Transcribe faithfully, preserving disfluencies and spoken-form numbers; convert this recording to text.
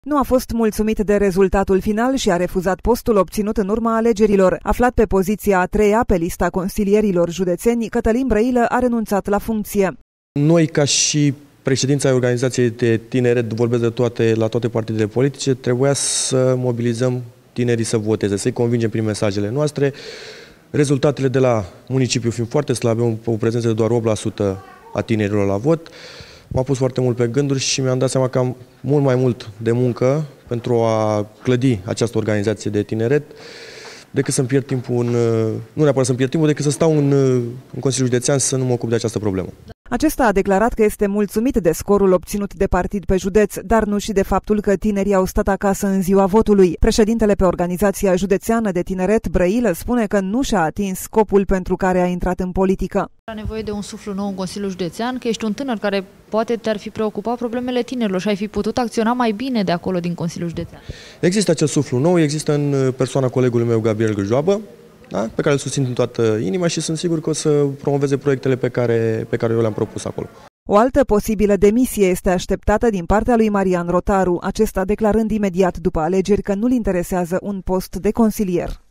Nu a fost mulțumit de rezultatul final și a refuzat postul obținut în urma alegerilor. Aflat pe poziția a treia pe lista consilierilor județeni, Cătălin Brăilă a renunțat la funcție. Noi, ca și președința ai organizației de tineret, vorbesc de toate, la toate partidele politice, trebuia să mobilizăm tinerii să voteze, să-i convingem prin mesajele noastre. Rezultatele de la municipiu fiind foarte slabe, o prezență de doar opt la sută a tinerilor la vot, m-a pus foarte mult pe gânduri și mi-am dat seama că am mult mai mult de muncă pentru a clădi această organizație de tineret decât să-mi pierd timpul în, nu neapărat să-mi pierd timpul, decât să stau în, în Consiliul Județean să nu mă ocup de această problemă. Acesta a declarat că este mulțumit de scorul obținut de partid pe județ, dar nu și de faptul că tinerii au stat acasă în ziua votului. Președintele pe Organizația Județeană de Tineret, Brăilă, spune că nu și-a atins scopul pentru care a intrat în politică. Era nevoie de un suflu nou în Consiliul Județean, că ești un tânăr care poate te-ar fi preocupat problemele tinerilor și ai fi putut acționa mai bine de acolo din Consiliul Județean. Există acel suflu nou, există în persoana colegului meu, Gabriel Gârjoabă, da? Pe care îl susțin în toată inima și sunt sigur că o să promoveze proiectele pe care, pe care eu le-am propus acolo. O altă posibilă demisie este așteptată din partea lui Marian Rotaru, acesta declarând imediat după alegeri că nu-l interesează un post de consilier.